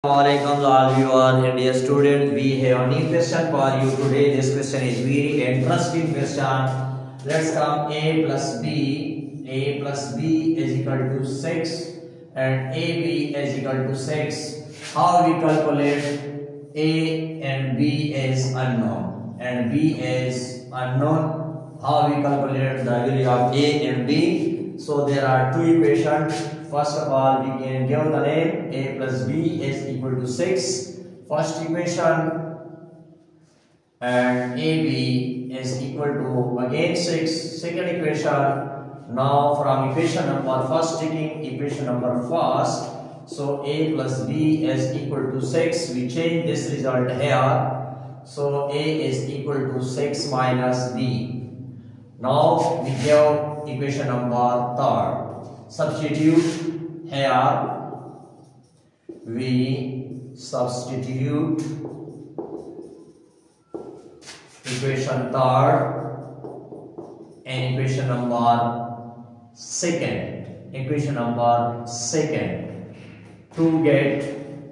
Assalamualaikum all viewers and dear students. We have a new question for you today. This question is very interesting question. Let's come A plus B. A plus B is equal to 6 and AB is equal to 6. How we calculate A and B is unknown and B is unknown. How we calculate the value of A and B? So there are two equations. First of all, we can give the name A plus B is equal to 6. First equation, and AB is equal to again 6. Second equation. Now from equation number first, taking equation number first, so A plus B is equal to 6. We change this result here. So A is equal to 6 minus B. Now we give equation number third. Substitute here, we substitute equation third and equation number second. Equation number second to get.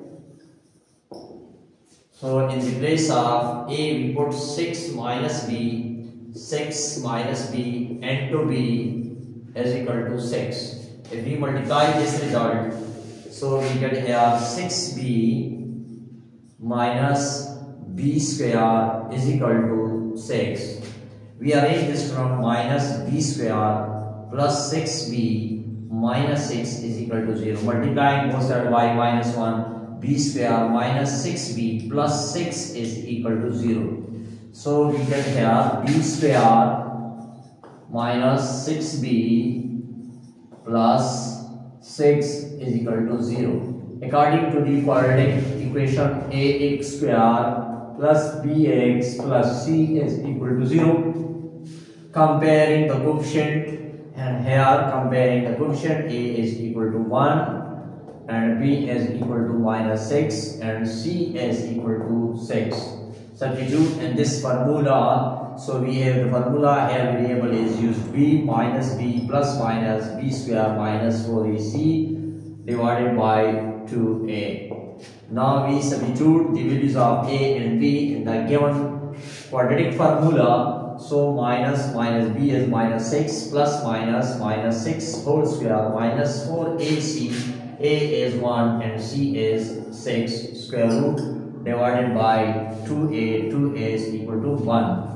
So in the place of A we put 6 minus B, 6 minus B, and to B is equal to 6. If we multiply this result, so we get here 6b minus b square is equal to 6. We arrange this from minus b square plus 6b minus 6 is equal to 0. Multiplying both sides by minus 1, b square minus 6b plus 6 is equal to 0. So we get here b square minus 6b plus 6 is equal to 0. According to the quadratic equation, ax square plus bx plus c is equal to 0. Comparing the coefficient, and here comparing the coefficient, a is equal to 1 and b is equal to minus 6 and c is equal to 6. Substitute in this formula. So we have the formula here, variable is used b minus b plus minus b square minus 4ac divided by 2a. Now we substitute the values of a and b in the given quadratic formula. So minus minus b is minus 6 plus minus minus 6 whole square minus 4ac. A is 1 and c is 6 square root divided by 2a. 2a is equal to 1.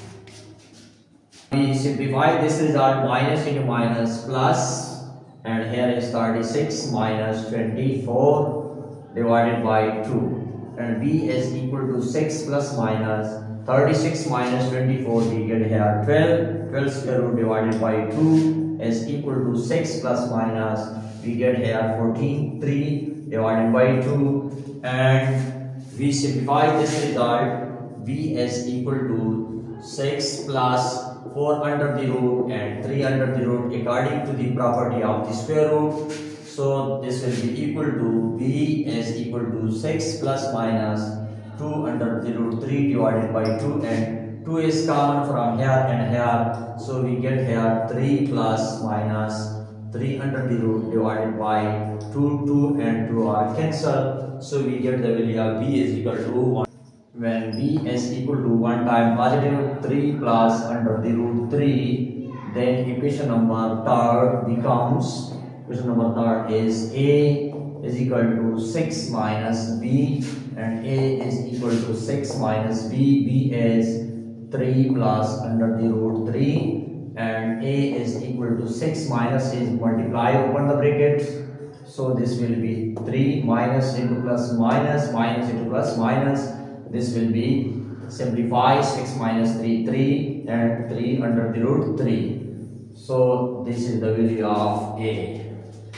We simplify this result, minus into minus plus, and here is 36 minus 24 divided by 2, and b is equal to 6 plus minus 36 minus 24, we get here 12. 12 square root divided by 2 is equal to 6 plus minus, we get here 14. 3 divided by 2, and we simplify this result, b is equal to 6 plus 4 under the root and 3 under the root according to the property of the square root. So this will be equal to b is equal to 6 plus minus 2 under the root 3 divided by 2, and 2 is common from here and here. So we get here 3 plus minus 3 under the root divided by 2. 2 and 2 are cancelled. So we get the value of b is equal to 1. When b is equal to 1 time positive 3 plus under the root 3, then equation number third becomes, equation number third is a is equal to 6 minus b, and a is equal to 6 minus b. B is 3 plus under the root 3, and a is equal to 6 minus is multiply, open the brackets. So this will be 3 minus into plus minus, minus into plus minus. This will be simplify 6 minus 3, 3 and 3 under the root 3. So this is the value of a.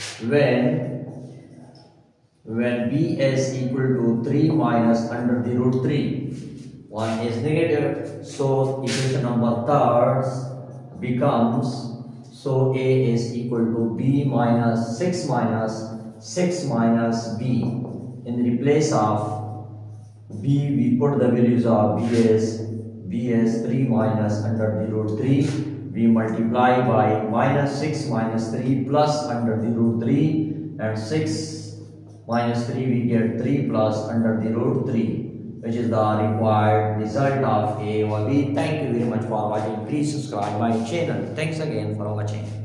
When b is equal to 3 minus under the root 3, 1 is negative. So equation number third becomes, so a is equal to b minus 6 minus b. In the place of b, we put the values of b is 3 minus under the root 3. We multiply by minus 6 minus 3 plus under the root 3, and 6 minus 3 we get 3 plus under the root 3, which is the required result of A or B. Thank you very much for watching. Please subscribe my channel. Thanks again for watching.